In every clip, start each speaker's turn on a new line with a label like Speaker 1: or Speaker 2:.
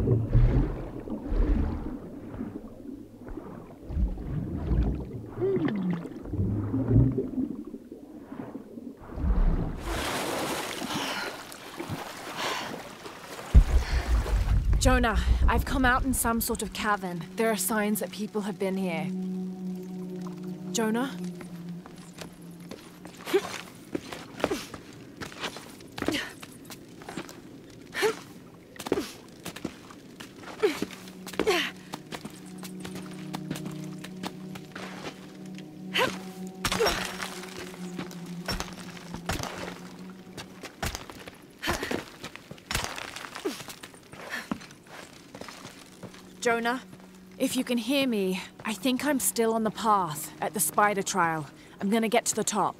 Speaker 1: Jonah, I've come out in some sort of cavern. There are signs that people have been here. Jonah? Jonah, if you can hear me, I think I'm still on the path at the spider trial. I'm gonna get to the top.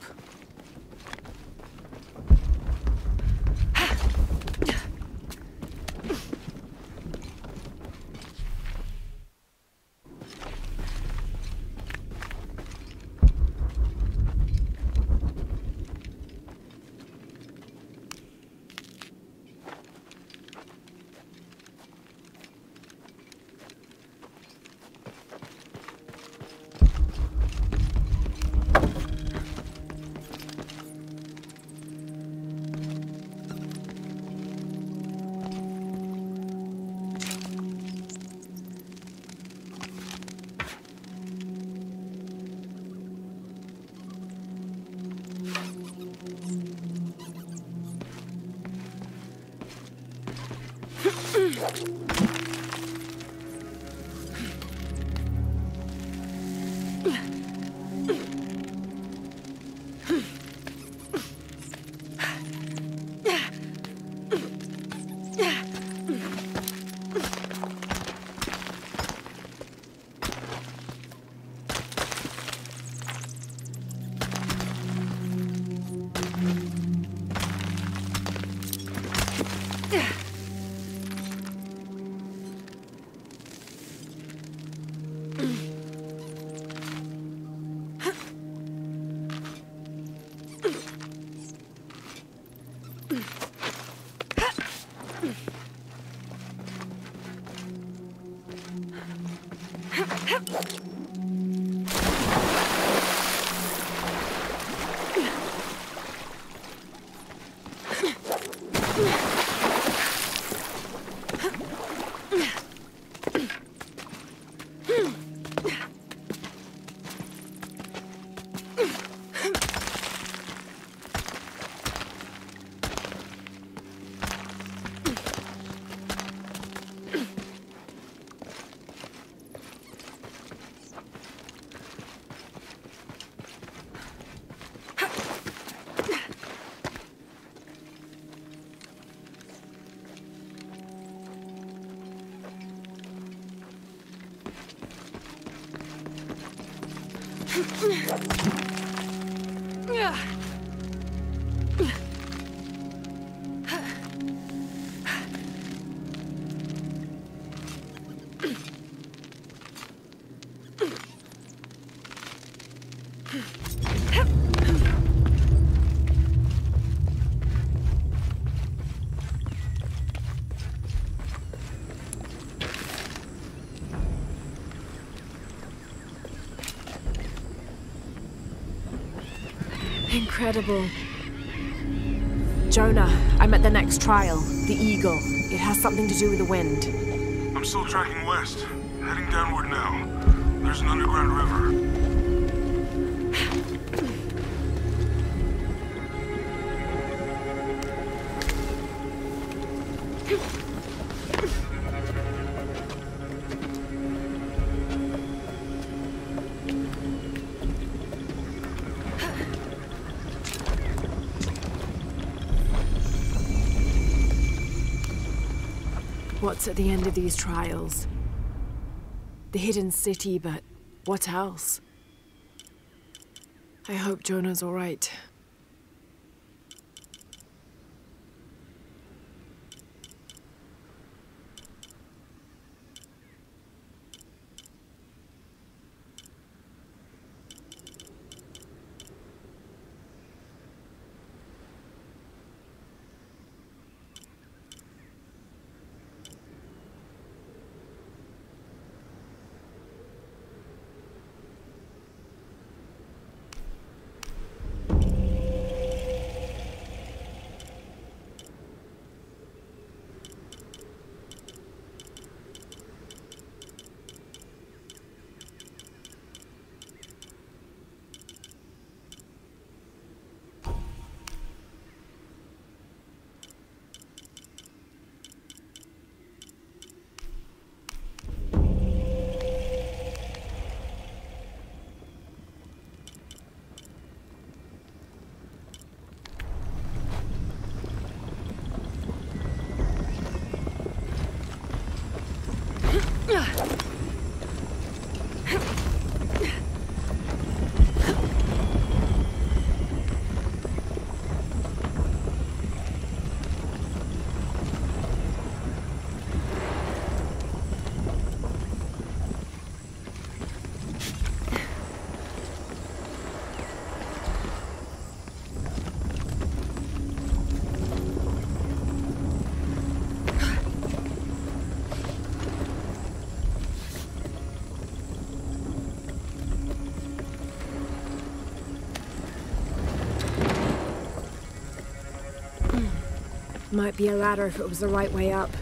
Speaker 1: Incredible. Jonah, I'm at the next trial, the Eagle. It has something to do with the wind.
Speaker 2: I'm still tracking west, heading downward now. There's an underground river.
Speaker 1: What's at the end of these trials? The hidden city, but what else? I hope Jonah's all right. Might be a ladder if it was the right way up.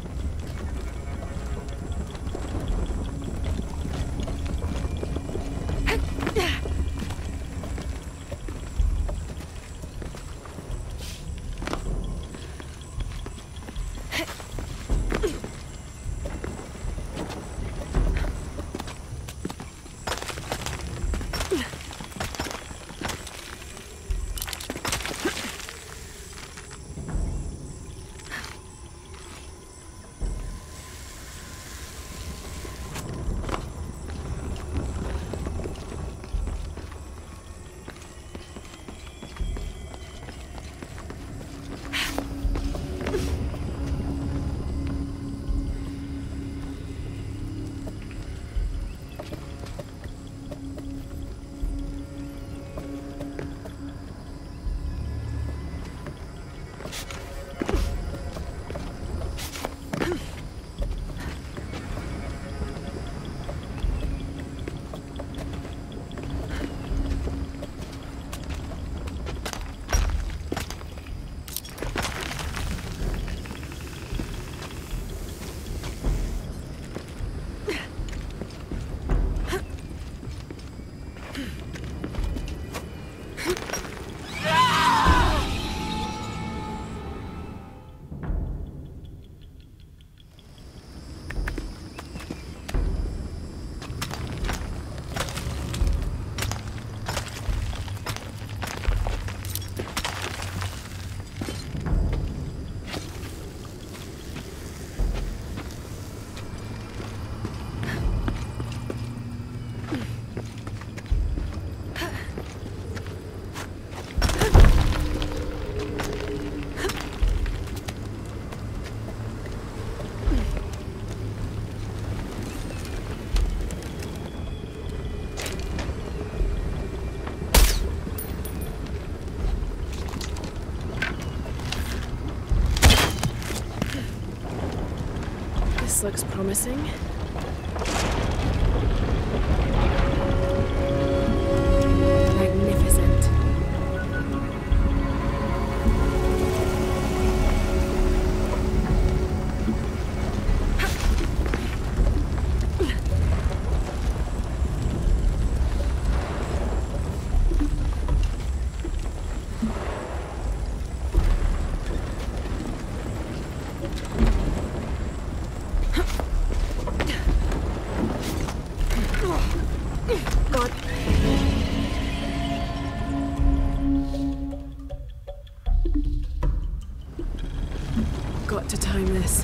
Speaker 1: This looks promising. Magnificent. God. Got to time this.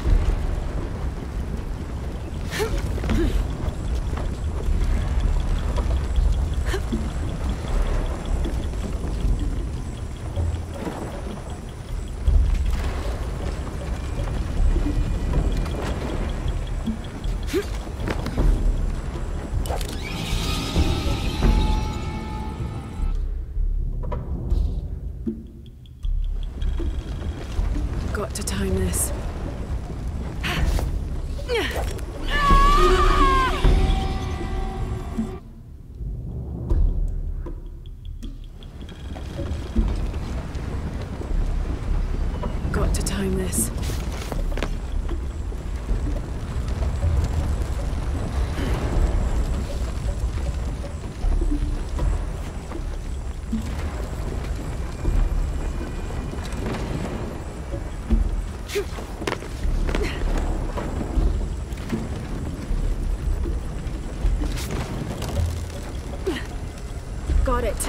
Speaker 1: Got to time this. Got to time this. Got it.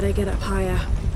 Speaker 1: better get up higher.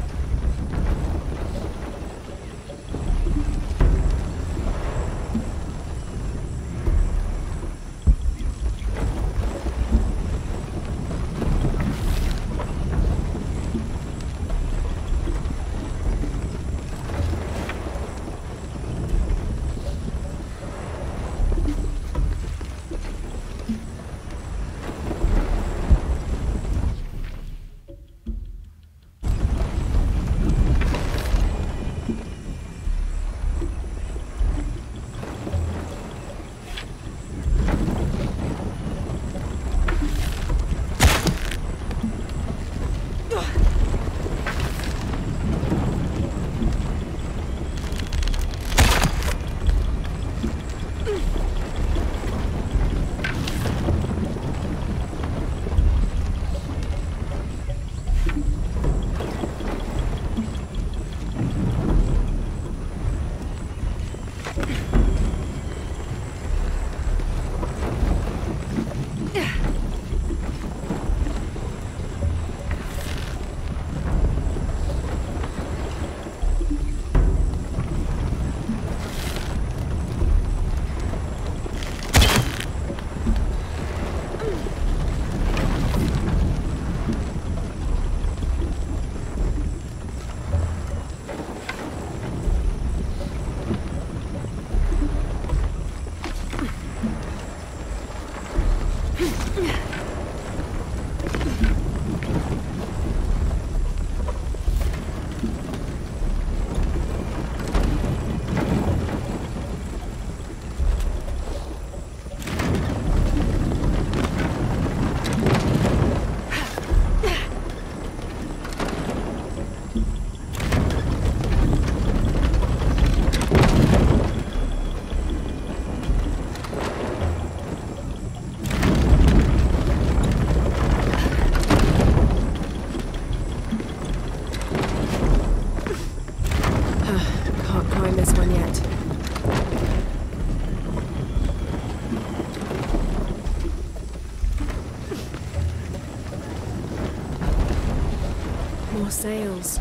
Speaker 1: More sails.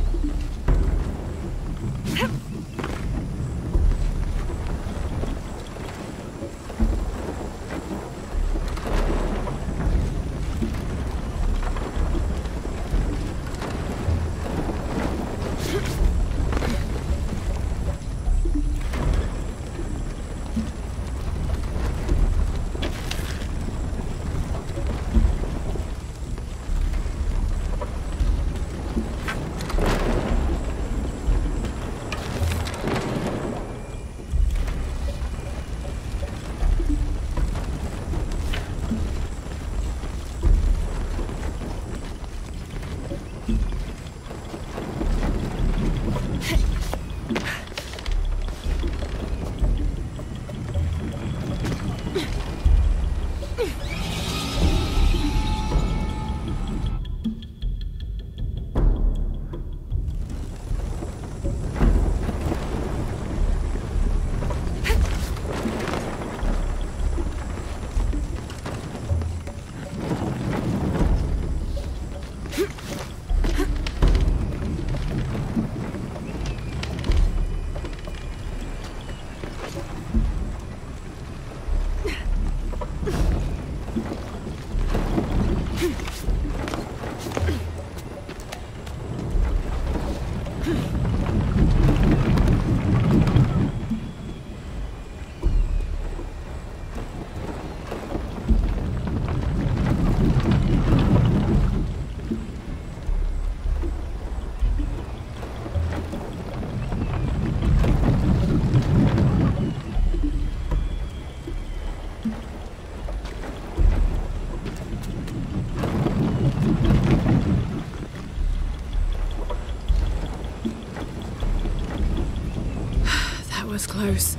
Speaker 1: Was close.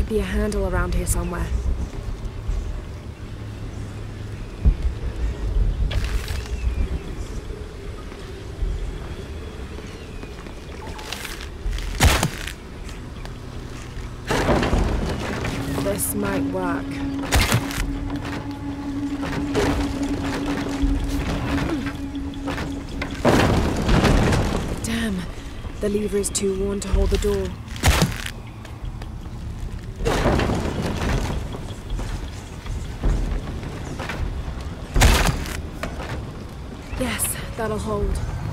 Speaker 1: be a handle around here somewhere. This might work. Damn, the lever is too worn to hold the door. Yes, that'll hold.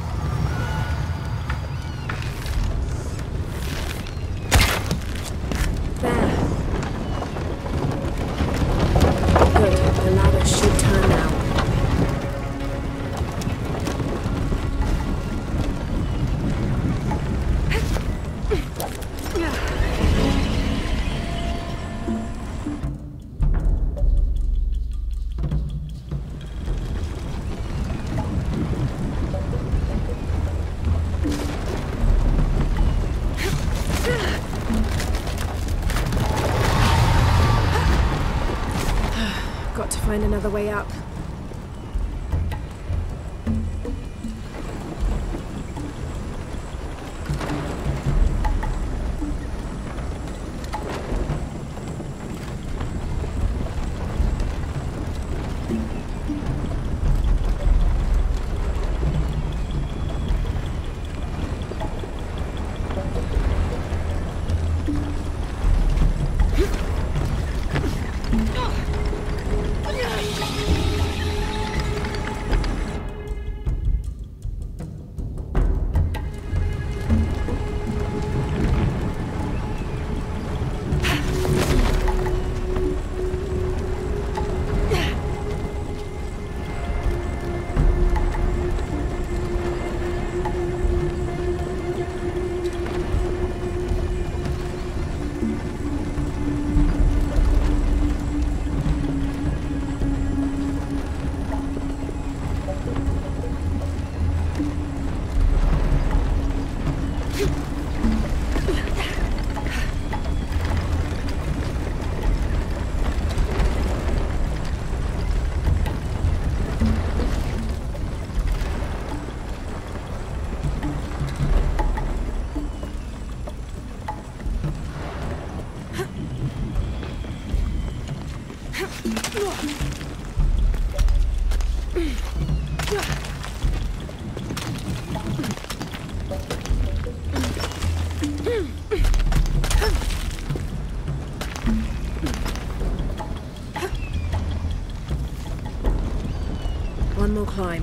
Speaker 1: Got to find another way up. One more climb.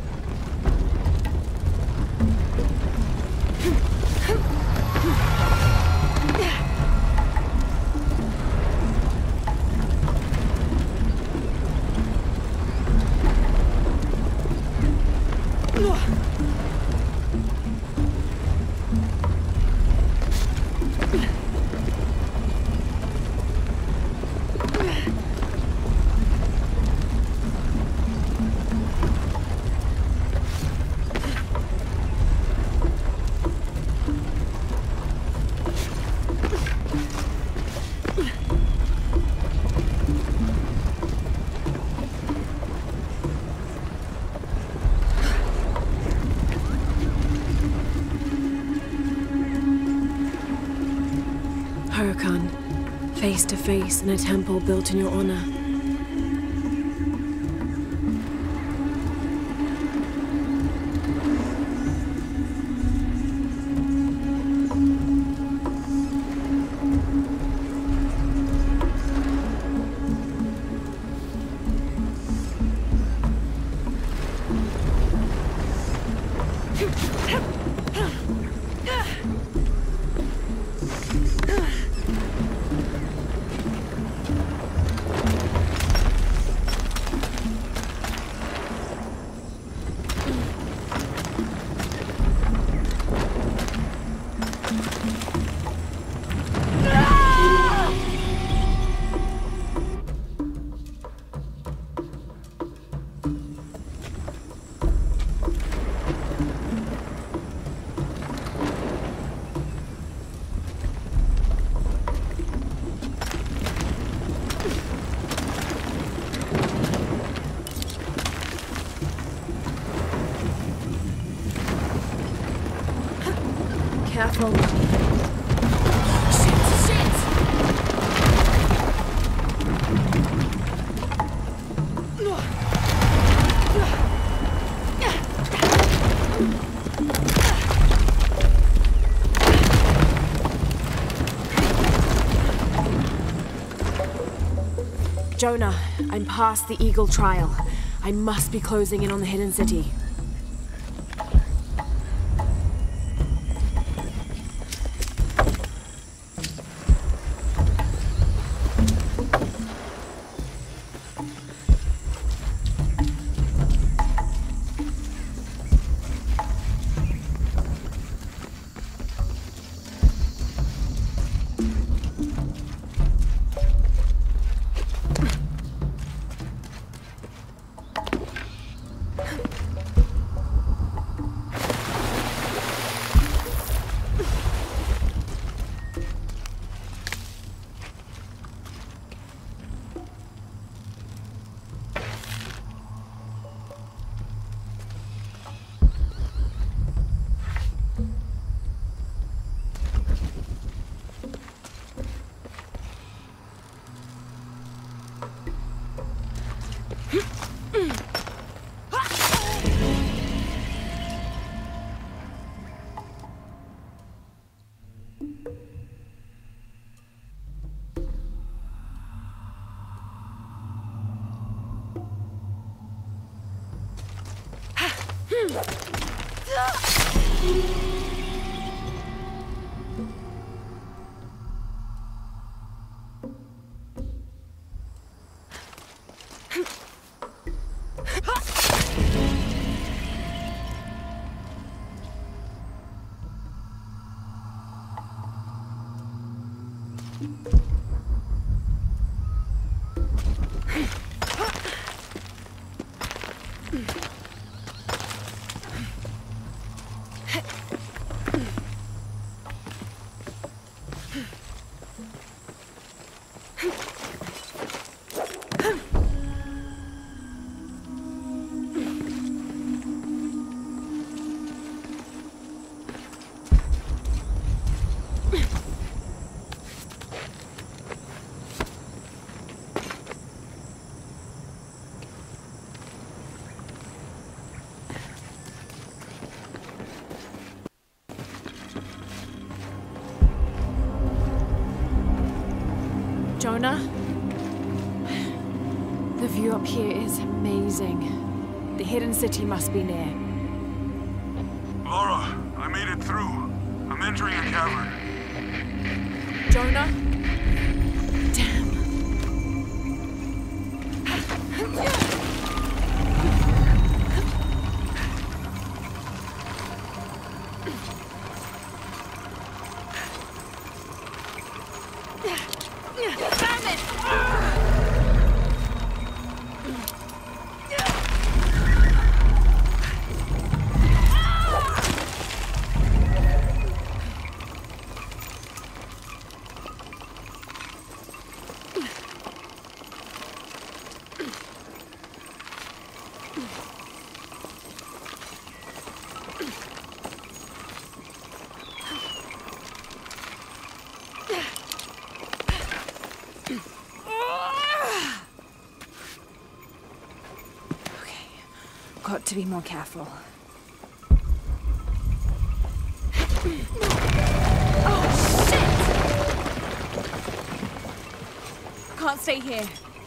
Speaker 1: Hurakan, face to face in a temple built in your honor. control now. Shit! Jonah, I'm past the Eagle Trial. I must be closing in on the Hidden City. Jonah? The view up here is amazing. The Hidden City must be near.
Speaker 2: Lara, I made it through. I'm entering a cavern.
Speaker 1: Jonah? Damn. Got to be more careful. Oh, shit! Can't stay here.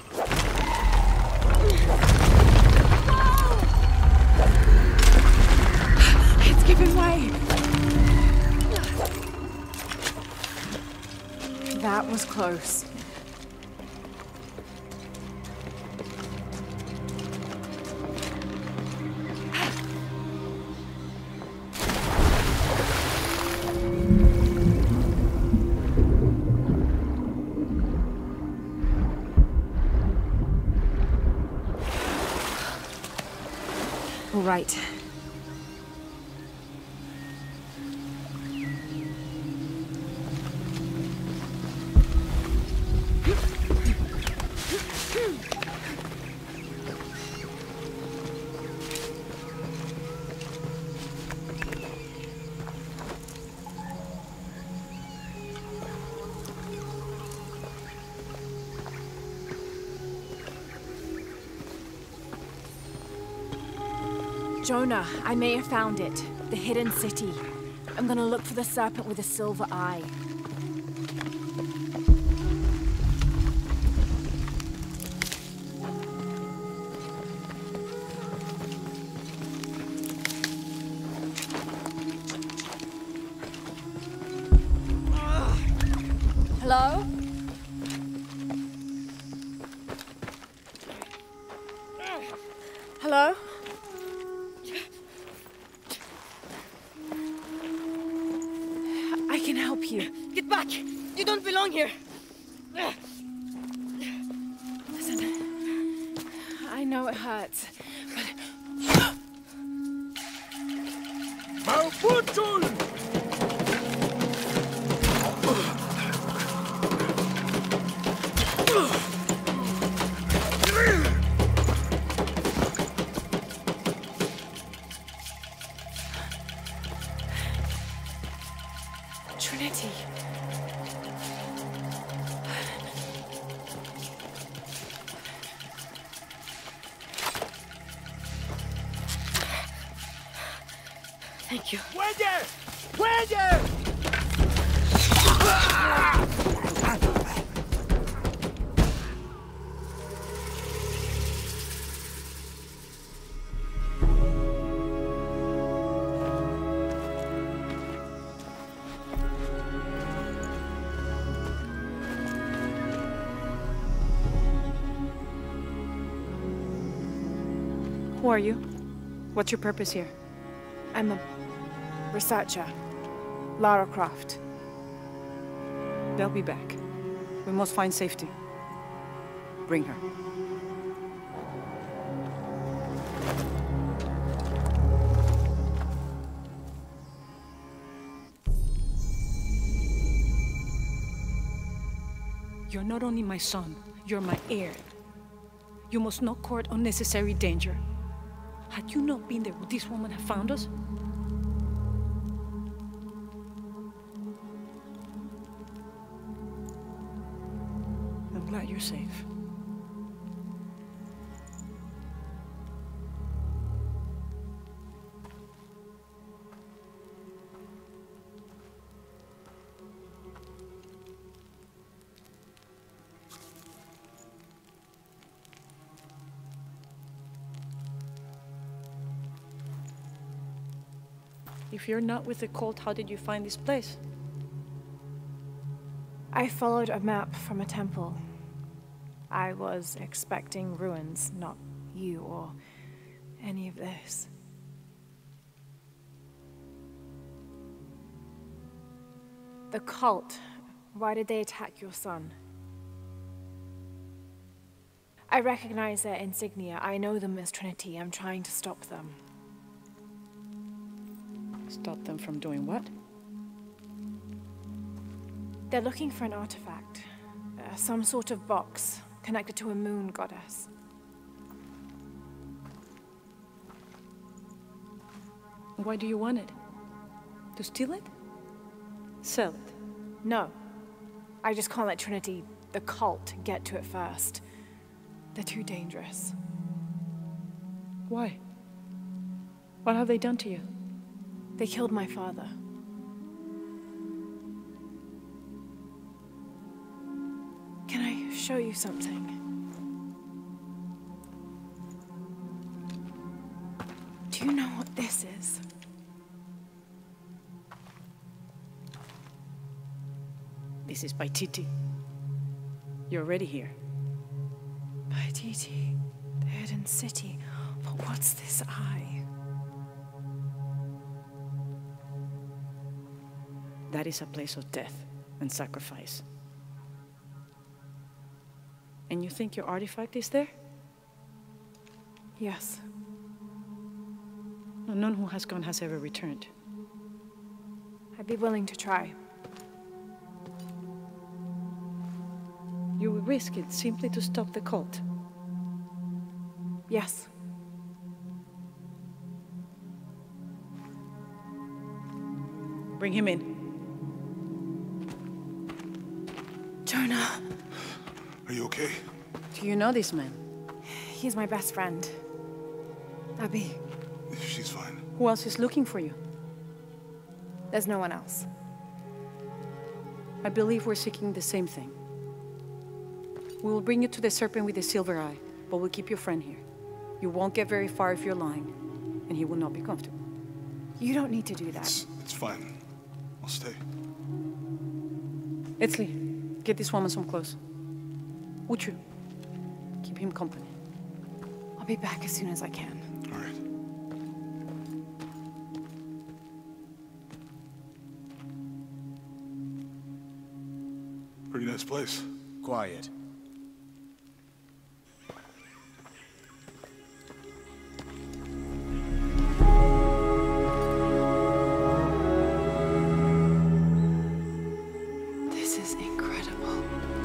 Speaker 1: It's giving way. That was close. All right. Jonah, I may have found it. The hidden city. I'm gonna look for the serpent with a silver eye. Hello? Hello? I can help you.
Speaker 3: Get back! You don't belong here!
Speaker 1: Listen, I know it hurts, but... Trinity.
Speaker 3: Thank you.
Speaker 4: ¡Fuelle! ¡Fuelle!
Speaker 5: Who are you? What's your purpose here?
Speaker 1: I'm a researcher. Lara Croft.
Speaker 5: They'll be back. We must find safety. Bring her. You're not only my son, you're my heir. You must not court unnecessary danger. Had you not been there, would this woman have found us? I'm glad you're safe. If you're not with the cult, how did you find this place?
Speaker 1: I followed a map from a temple. I was expecting ruins, not you or any of this. The cult, why did they attack your son? I recognize their insignia. I know them as Trinity. I'm trying to stop them.
Speaker 5: Stop them from doing what?
Speaker 1: They're looking for an artifact. Some sort of box connected to a moon goddess.
Speaker 5: Why do you want it? To steal it? Sell it?
Speaker 1: No. I just can't let Trinity, the cult, get to it first. They're too dangerous.
Speaker 5: Why? What have they done to you?
Speaker 1: They killed my father. Can I show you something? Do you know what this is?
Speaker 5: This is Paititi. You're already here.
Speaker 1: Paititi, the hidden city. But what's this eye?
Speaker 5: That is a place of death and sacrifice. And you think your artifact is there?
Speaker 1: Yes.
Speaker 5: No, none who has gone has ever returned.
Speaker 1: I'd be willing to try.
Speaker 5: You would risk it simply to stop the cult?
Speaker 1: Yes.
Speaker 5: Bring him in.
Speaker 1: Jonah.
Speaker 2: Are you okay?
Speaker 5: Do you know this man?
Speaker 1: He's my best friend. Abby.
Speaker 2: She's fine.
Speaker 5: Who else is looking for you?
Speaker 1: There's no one else.
Speaker 5: I believe we're seeking the same thing. We will bring you to the serpent with the silver eye, but we'll keep your friend here. You won't get very far if you're lying, and he will not be comfortable.
Speaker 1: You don't need to do that.
Speaker 2: It's fine. I'll stay.
Speaker 5: Etzli, get this woman some clothes. Uchu, keep him company.
Speaker 1: I'll be back as soon as I can.
Speaker 2: All right. Pretty nice place.
Speaker 4: Quiet.
Speaker 1: This is incredible.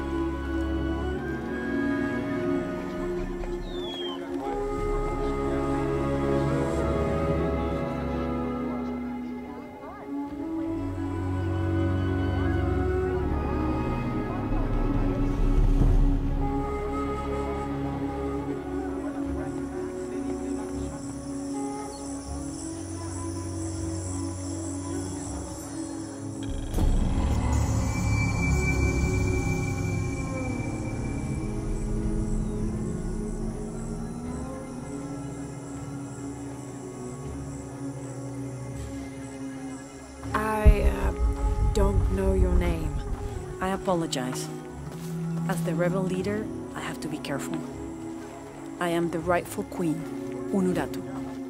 Speaker 1: Don't know your name.
Speaker 5: I apologize. As the rebel leader, I have to be careful. I am the rightful queen, Unuratu.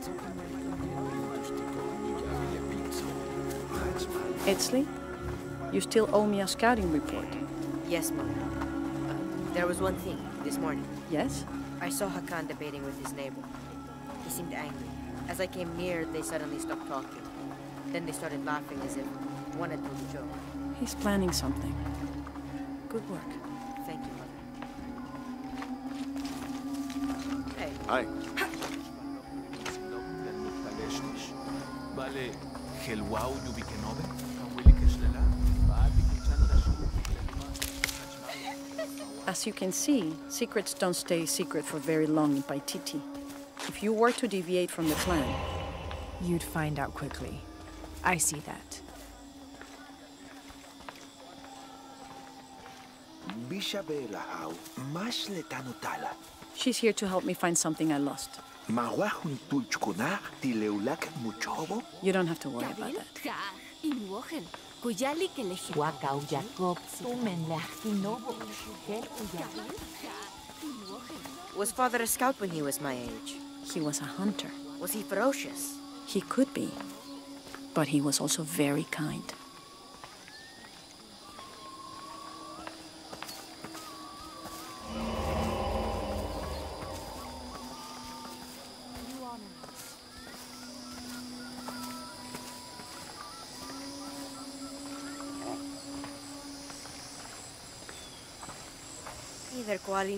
Speaker 5: Etzli, you still owe me a scouting report.
Speaker 3: Yes, Mom. There was one thing this morning.
Speaker 5: Yes?
Speaker 3: I saw Hakan debating with his neighbor. He seemed angry. As I came near, they suddenly stopped talking. Then they started laughing as if one had told a joke.
Speaker 5: He's planning something. Good work.
Speaker 3: Thank you, Mother. Hey.
Speaker 4: Hi.
Speaker 5: As you can see, secrets don't stay secret for very long in Paititi. If you were to deviate from the plan,
Speaker 1: You'd find out quickly. I see that.
Speaker 5: she's here to help me find something I lost. You don't have to worry about that.
Speaker 3: Was Father a scout when he was my age?
Speaker 5: He was a hunter.
Speaker 3: Was he ferocious?
Speaker 5: He could be, but he was also very kind.
Speaker 3: Hey there, Kuali.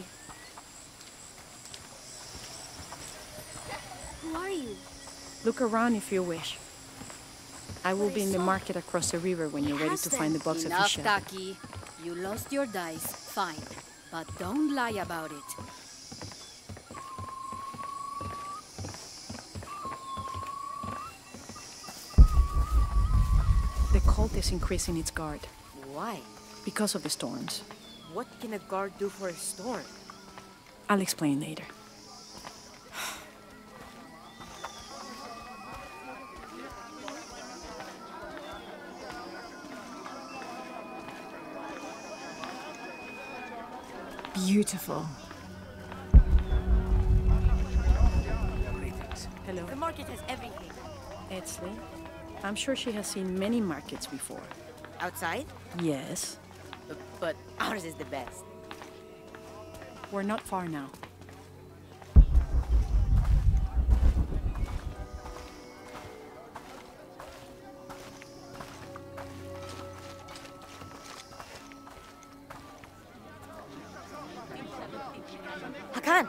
Speaker 6: Who are you?
Speaker 5: Look around if you wish. I will be in the market across the river when you're ready to find the box of
Speaker 6: Enough,
Speaker 5: fish.
Speaker 6: Taki. You lost your dice, fine. But don't lie about it.
Speaker 5: The cult is increasing its guard
Speaker 3: Why?
Speaker 5: because of the storms.
Speaker 3: What can a guard do for a storm?
Speaker 5: I'll explain later.
Speaker 1: Beautiful.
Speaker 5: Hello.
Speaker 3: The market has everything.
Speaker 5: Etzli. I'm sure she has seen many markets before.
Speaker 3: Outside?
Speaker 5: Yes.
Speaker 3: But ours is the best.
Speaker 5: We're not far now.
Speaker 3: Hakan!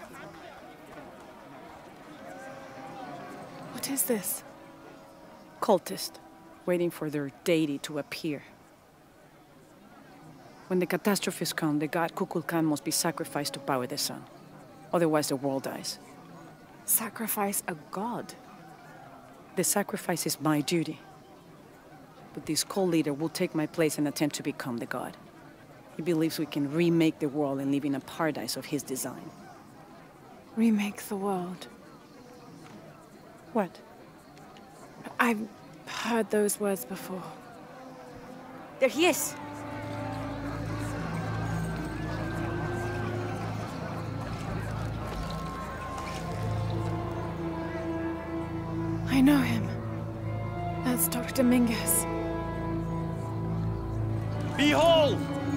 Speaker 1: What is this?
Speaker 5: Cultist, waiting for their deity to appear. When the catastrophes come, the god Kukulkan must be sacrificed to power the sun. Otherwise, the world dies.
Speaker 1: Sacrifice a god?
Speaker 5: The sacrifice is my duty. But this cult leader will take my place and attempt to become the god. He believes we can remake the world and live in a paradise of his design.
Speaker 1: Remake the world.
Speaker 5: What?
Speaker 1: I've heard those words before.
Speaker 3: There he is!
Speaker 1: I know him. That's Dr. Dominguez.
Speaker 4: Behold!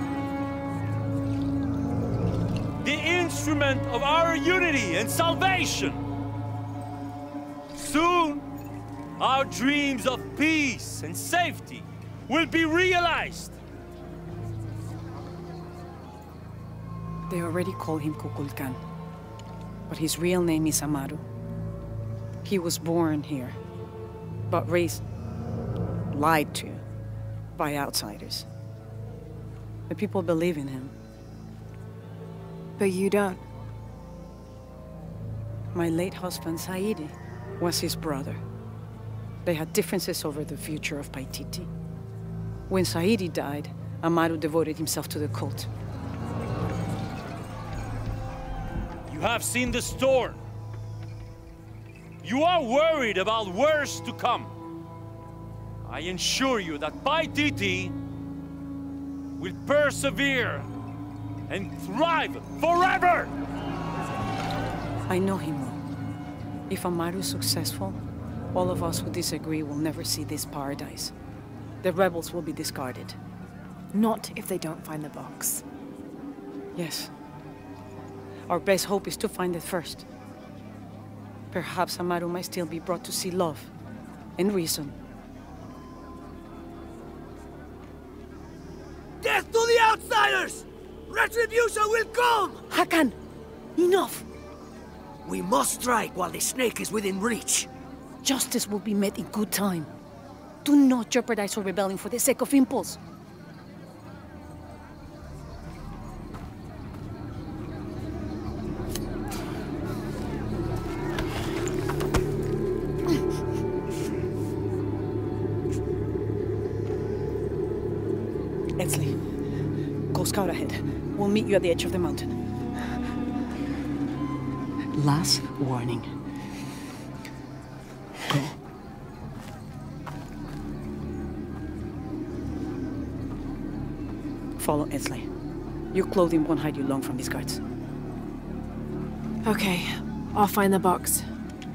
Speaker 4: The instrument of our unity and salvation! Soon, our dreams of peace and safety will be realized!
Speaker 5: They already call him Kukulkan, but his real name is Amaru. He was born here, but raised, lied to, by outsiders. The people believe in him.
Speaker 1: But you don't.
Speaker 5: My late husband, Saidi, was his brother. They had differences over the future of Paititi. When Saidi died, Amaru devoted himself to the cult.
Speaker 4: You have seen the storm. You are worried about worse to come. I assure you that Paititi will persevere and thrive forever!
Speaker 5: I know him well. If Amaru is successful, all of us who disagree will never see this paradise. The rebels will be discarded.
Speaker 1: Not if they don't find the box.
Speaker 5: Yes. Our best hope is to find it first. Perhaps Amaru might still be brought to see love and reason.
Speaker 7: Death to the outsiders! Retribution will come!
Speaker 5: Hakan! Enough!
Speaker 7: We must strike while the snake is within reach.
Speaker 5: Justice will be met in good time. Do not jeopardize our rebellion for the sake of impulse. Etzli, go scout ahead. We'll meet you at the edge of the mountain. Last warning. Go. Follow Etzli. Your clothing won't hide you long from these guards.
Speaker 1: Okay, I'll find the box.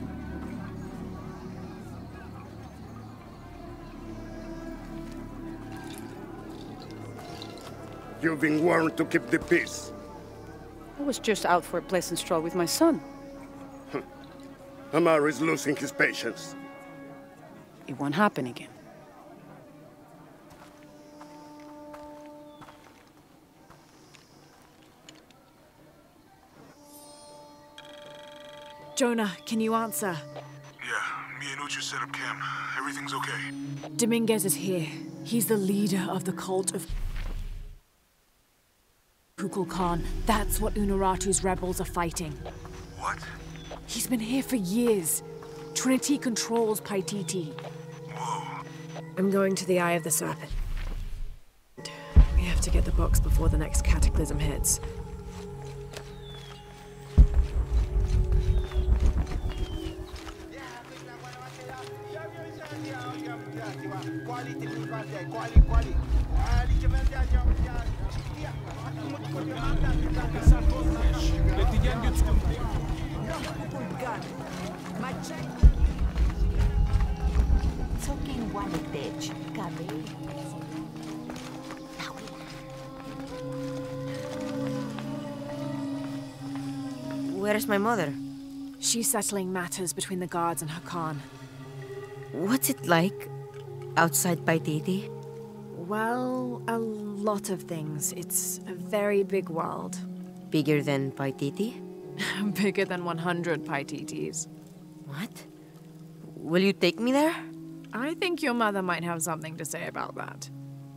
Speaker 8: You've been warned to keep the peace.
Speaker 5: I was just out for a pleasant stroll with my son.
Speaker 8: Amaru is losing his patience.
Speaker 5: It won't happen again.
Speaker 1: Jonah, can you answer?
Speaker 2: Yeah, me and Uchu set up camp. Everything's okay.
Speaker 1: Dominguez is here. He's the leader of the cult of Kukulkan. That's what Unuratu's rebels are fighting.
Speaker 2: What?
Speaker 1: He's been here for years. Trinity controls Paititi.
Speaker 2: Whoa.
Speaker 1: I'm going to the Eye of the Serpent. We have to get the box before the next cataclysm hits.
Speaker 3: Where's my mother?
Speaker 1: She's settling matters between the guards and Hakan.
Speaker 3: What's it like outside Paititi?
Speaker 1: Well, a lot of things. It's a very big world.
Speaker 3: Bigger than Paititi?
Speaker 1: Bigger than 100 Paititis.
Speaker 3: What? Will you take me there?
Speaker 1: I think your mother might have something to say about that.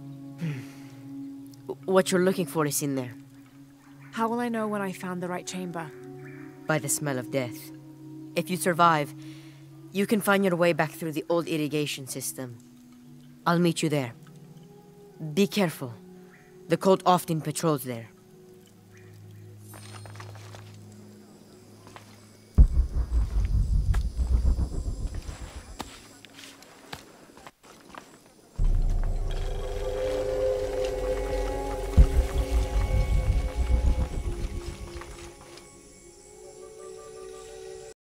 Speaker 3: What you're looking for is in there.
Speaker 1: How will I know when I found the right chamber?
Speaker 3: By the smell of death. If you survive, You can find your way back through the old irrigation system. I'll meet you there. Be careful. The cult often patrols there.